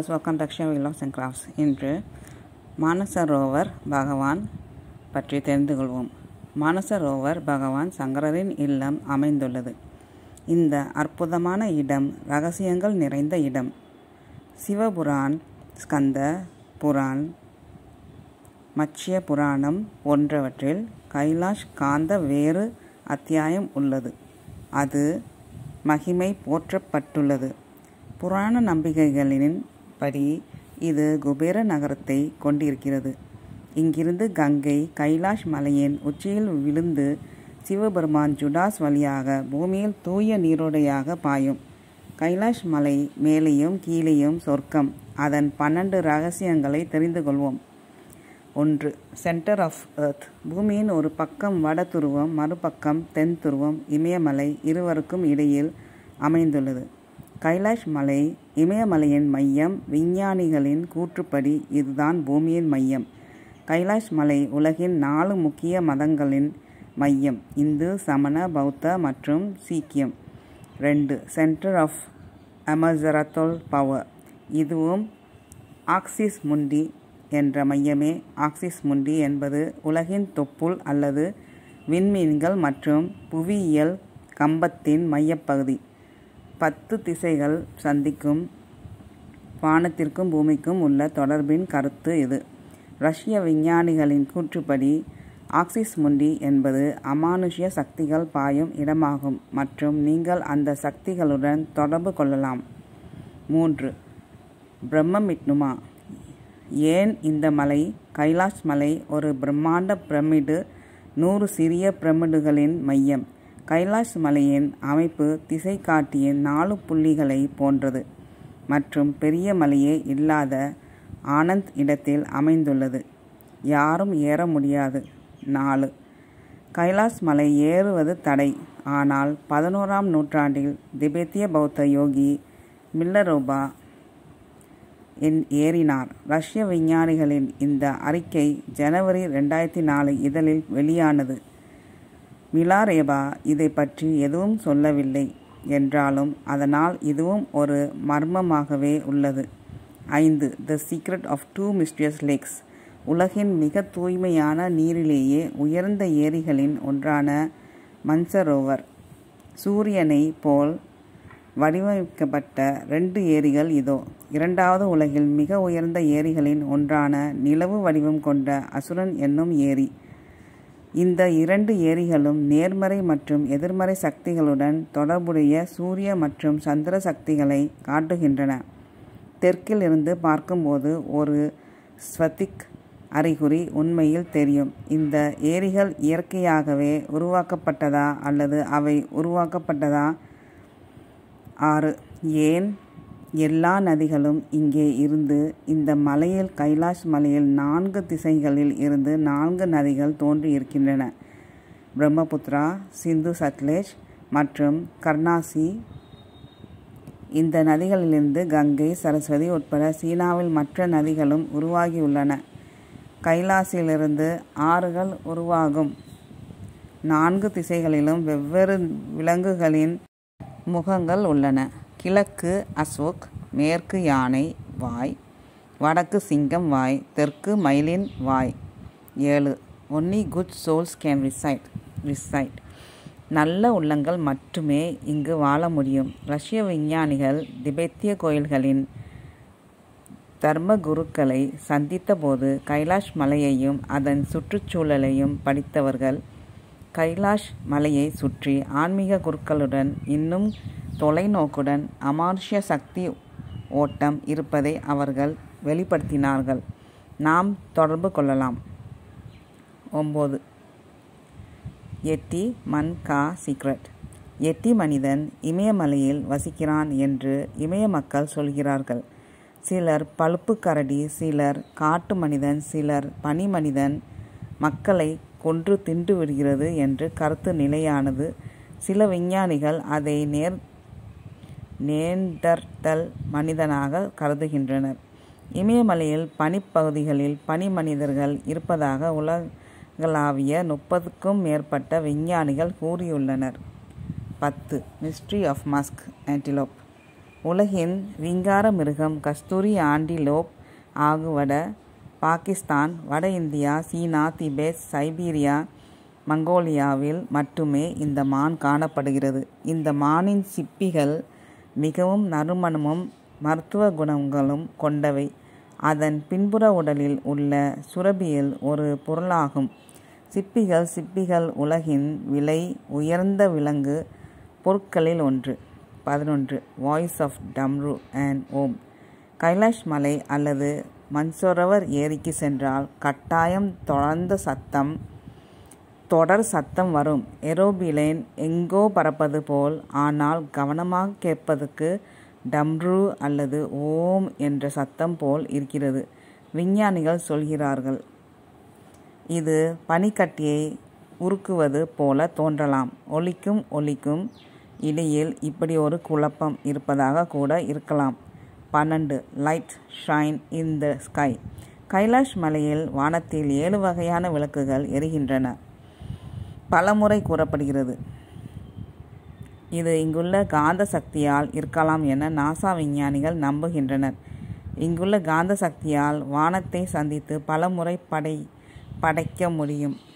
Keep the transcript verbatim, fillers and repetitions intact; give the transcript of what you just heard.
viewers, welcome to Akshay Vlogs and Crafts. இன்று மானசரோவர் பகவான் பற்றி தெரிந்து கொள்வோம். மானசரோவர் பகவான் சங்கரரின் இல்லம் அமைந்துள்ளது. இந்த அற்புதமான இடம் ரகசியங்கள் நிறைந்த இடம். சிவபுரான், ஸ்கந்த புரான், மத்ஸ்ய புராணம் போன்றவற்றில் கைலாஷ் காந்த வேறு அத்தியாயம் உள்ளது. அது மகிமை போற்றப்பட்டுள்ளது. புராண நம்பிக்கைகளின் படி இது குபேர நகரத்தை கொண்டிருக்கிறது. இங்கிருந்து கங்கை கைலாஷ் மலையின் உச்சியில் விழுந்து சிவபெருமான் ஜுடாஸ் வழியாக பூமியில் தூய நீரோடையாக பாயும். கைலாஷ் மலை மேலேயும் கீழேயும் சொர்க்கம். அதன் பன்னெண்டு ரகசியங்களை தெரிந்து கொள்வோம். ஒன்று, சென்டர் ஆஃப் எர்த். பூமியின் ஒரு பக்கம் வட துருவம், மறுபக்கம் தென் துருவம் இமயமலை இருவருக்கும் இடையில் அமைந்துள்ளது. கைலாஷ் மலை இமயமலையின் மையம். விஞ்ஞானிகளின் கூற்றுப்படி இதுதான் பூமியின் மையம். கைலாஷ் மலை உலகின் நாலு முக்கிய மதங்களின் மையம்: இந்து, சமண, பௌத்த மற்றும் சீக்கியம். ரெண்டு, சென்டர் ஆஃப் அமசரத்தோல் பவர். இதுவும் ஆக்சிஸ் முண்டி என்ற மையமே. ஆக்சிஸ் முண்டி என்பது உலகின் தொப்புள் அல்லது விண்மீன்கள் மற்றும் புவியியல் கம்பத்தின் மையப்பகுதி. பத்து திசைகள் சந்திக்கும் வானத்திற்கும் பூமிக்கும் உள்ள தொடர்பின் கருத்து இது. ரஷ்ய விஞ்ஞானிகளின் கூற்றுப்படி ஆக்சிஸ் முண்டி என்பது அமானுஷ்ய சக்திகள் பாயும் இடமாகும் மற்றும் நீங்கள் அந்த சக்திகளுடன் தொடர்பு கொள்ளலாம். மூன்று, பிரம்மமிட்னுமா. ஏன் இந்த மலை? கைலாஷ் மலை ஒரு பிரம்மாண்ட பிரமிடு, நூறு சிறிய பிரமிடுகளின் மையம். கைலாஷ் மலையின் அமைப்பு திசை காட்டியின் நாலு புள்ளிகளை போன்றது மற்றும் பெரிய மலையே இல்லாத ஆனந்த் இடத்தில் அமைந்துள்ளது. யாரும் ஏற முடியாது. நாலு, கைலாஷ் மலை ஏறுவது தடை. ஆனால் பதினோராம் நூற்றாண்டில் திபெத்திய பௌத்த யோகி மில்லரோபா ஏறினார். ரஷ்ய விஞ்ஞானிகளின் இந்த அறிக்கை ஜனவரி ரெண்டாயிரத்தி நாலு இதழில் வெளியானது. மிலாரேபா இதை பற்றி எதுவும் சொல்லவில்லை என்றாலும் அதனால் இதுவும் ஒரு மர்மமாகவே உள்ளது. ஐந்து, the secret of two mysterious lakes. உலகின் மிக தூய்மையான நீரிலேயே உயர்ந்த ஏரிகளின் ஒன்றான மன்சரோவர். சூரியனை போல் வடிவமைக்கப்பட்ட ரெண்டு ஏரிகள் இதோ. இரண்டாவது உலகில் மிக உயர்ந்த ஏரிகளின் ஒன்றான நிலவு வடிவம் கொண்ட அசுரன் என்னும் ஏரி. இந்த இரண்டு ஏரிகளும் நேர்மறை மற்றும் எதிர்மறை சக்திகளுடன் தொடர்புடைய சூரிய மற்றும் சந்திர சக்திகளை காட்டுகின்றன. தெற்கில் இருந்து பார்க்கும்போது ஒரு ஸ்வதிக் அறிகுறி உண்மையில் தெரியும். இந்த ஏரிகள் இயற்கையாகவே உருவாக்கப்பட்டதா அல்லது அவை உருவாக்கப்பட்டதா? ஆறு, ஏன் எல்லா நதிகளும் இங்கே இருந்து? இந்த மலையில் கைலாஷ் மலையில் நான்கு திசைகளில் இருந்து நான்கு நதிகள் தோன்றி இருக்கின்றன. பிரம்மபுத்திரா, சிந்து, சட்லேஜ் மற்றும் கர்ணாசி. இந்த நதிகளிலிருந்து கங்கை, சரஸ்வதி உட்பட சீனாவில் மற்ற நதிகளும் உருவாகியுள்ளன. கைலாசிலிருந்து ஆறுகள் உருவாகும். நான்கு திசைகளிலும் வெவ்வேறு விலங்குகளின் முகங்கள் உள்ளன. கிழக்கு அசோக், மேற்கு யானை வாய், வடக்கு சிங்கம் வாய், தெற்கு மயிலின் வாய். ஏழு, only good souls can reside reside நல்ல உள்ளங்கள் மட்டுமே இங்கு வாழ முடியும். ரஷ்ய விஞ்ஞானிகள் திபெத்திய கோயில்களின் தர்ம குருக்களை சந்தித்த போது கைலாஷ் மலையையும் அதன் சுற்றுச்சூழலையும் படித்தவர்கள். கைலாஷ் மலையை சுற்றி ஆன்மீக குருக்களுடன் இன்னும் தொலைநோக்குடன் அமானுஷ்ய சக்தி ஓட்டம் இருப்பதை அவர்கள் வெளிப்படுத்தினார்கள். நாம் தொடர்பு கொள்ளலாம். ஒம்பது, எட்டி மன் கா சீக்ரெட். எட்டி மனிதன் இமயமலையில் வசிக்கிறான் என்று இமய மக்கள் சொல்கிறார்கள். சிலர் பழுப்பு கரடி, சிலர் காட்டு மனிதன், சிலர் பனி மனிதன் மக்களை கொன்று தின்று விடுகிறது என்று கருத்து நிலையானது. சில விஞ்ஞானிகள் அதை நேர் நேண்டர்தல் மனிதனாக கருதுகின்றனர். இமயமலையில் பனிப்பகுதிகளில் பனி மனிதர்கள் இருப்பதாக உலகளாவிய முப்பதுக்கும் மேற்பட்ட விஞ்ஞானிகள் கூறியுள்ளனர். பத்து, மிஸ்ட்ரி ஆஃப் மஸ்க் ஆன்டிலோப். உலகின் விங்கார மிருகம் கஸ்தூரி ஆண்டிலோப் ஆகுவட பாகிஸ்தான், வட இந்தியா, சீனா, திபெத், சைபீரியா, மங்கோலியாவில் மட்டுமே இந்த மான் காணப்படுகிறது. இந்த மானின் சிப்பிகள் மிகவும் நறுமணமும் மருத்துவ குணங்களும் கொண்டவை. அதன் பின்புற உடலில் உள்ள சுரபியில் ஒரு பொருளாகும். சிப்பிகள் சிப்பிகள் உலகின் விலை உயர்ந்த விலங்கு பொருட்களில் ஒன்று. பதினொன்று. Voice of damru and Om. Kailash மலை அல்லது மன்சரோவர் ஏரிக்கு சென்றால் கட்டாயம் தொடர்ந்த சத்தம் தொடர் சத்தம் வரும். ஏரோபிளேன் எங்கோ பறப்பது போல். ஆனால் கவனமாக கேட்பதற்கு டம்ரு அல்லது ஓம் என்ற சத்தம் போல் இருக்கிறது. விஞ்ஞானிகள் சொல்கிறார்கள், இது பனிக்கட்டியை உருக்குவது போல தோன்றலாம். ஒலிக்கும் ஒலிக்கும் இடையில் இப்படி ஒரு குழப்பம் இருப்பதாக கூட இருக்கலாம். பன்னெண்டு. Light shine in the sky. Kailash மலையில் வானத்தில் ஏழு வகையான விளக்குகள் எரிகின்றன. பலமுறை கூறப்படுகிறது இது இங்குள்ள காந்த சக்தியால் இருக்கலாம் என நாசா விஞ்ஞானிகள் நம்புகின்றனர். இங்குள்ள காந்த சக்தியால் வானத்தை சந்தித்து பலமுறை படை படைக்க முடியும்.